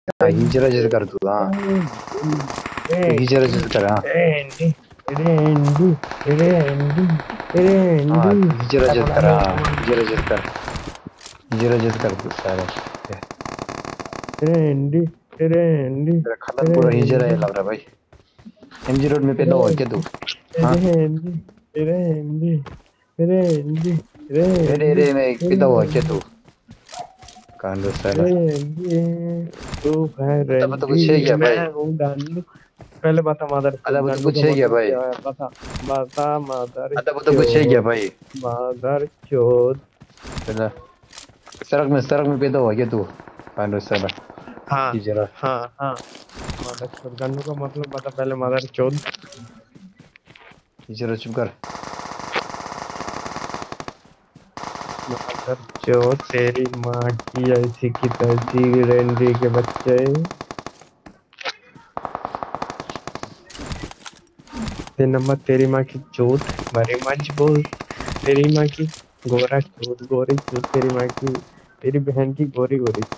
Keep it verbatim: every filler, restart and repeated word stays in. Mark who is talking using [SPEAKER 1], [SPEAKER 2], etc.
[SPEAKER 1] हाँ हिजरा जिस कर तू हाँ तू हिजरा जिस कर हाँ
[SPEAKER 2] रेंडी रेंडी रेंडी रेंडी
[SPEAKER 1] हाँ तू हिजरा जिस कर
[SPEAKER 2] टकलाने
[SPEAKER 1] हाँ
[SPEAKER 2] टमाटर
[SPEAKER 1] हिजरा जिस कर हिजरा जिस कर तू सारे ये,
[SPEAKER 2] रेंडी रेंडी
[SPEAKER 1] तेरा खानदान पूरा हिजरा
[SPEAKER 2] रेंडी
[SPEAKER 1] है लग रहा है भाई। एमजी रोड में पैदा हुआ क्या तू?
[SPEAKER 2] रेंडी
[SPEAKER 1] हाँ
[SPEAKER 2] रेंडी रेंडी रेंडी
[SPEAKER 1] अरे
[SPEAKER 2] रेंडी
[SPEAKER 1] अरे मैं पैदा हुआ क्या तू? कांडो साला।
[SPEAKER 2] रेंडी तू है
[SPEAKER 1] बता बता
[SPEAKER 2] रेंडी
[SPEAKER 1] कुछ है क्या
[SPEAKER 2] मैं
[SPEAKER 1] भाई?
[SPEAKER 2] हूँ गन्नू पहले बता मदर
[SPEAKER 1] अदा
[SPEAKER 2] चोद
[SPEAKER 1] बता
[SPEAKER 2] गन्नू
[SPEAKER 1] कुछ
[SPEAKER 2] का
[SPEAKER 1] है क्या
[SPEAKER 2] मतलब
[SPEAKER 1] भाई?
[SPEAKER 2] क्या है बता बता मदर
[SPEAKER 1] अदा बता कुछ है क्या
[SPEAKER 2] चोद
[SPEAKER 1] भाई?
[SPEAKER 2] मदर चोद
[SPEAKER 1] साला सड़क में सड़क में पैदा हुआ क्या तू? कांडो साला
[SPEAKER 2] हाँ
[SPEAKER 1] हिजरा
[SPEAKER 2] हाँ हाँ मदर चोद गन्नू का मतलब बता पहले मदर चोद
[SPEAKER 1] हिजरा चुप कर।
[SPEAKER 2] मदर चोद तेरी माँ की ऐसी की तैसी रेंडी के बच्चे तीन नंबर तेरी माँ की चोद बड़ी मच बोल तेरी माँ की गोरा चोद गोरी चोद तेरी माँ की तेरी बहन की गोरी गोरी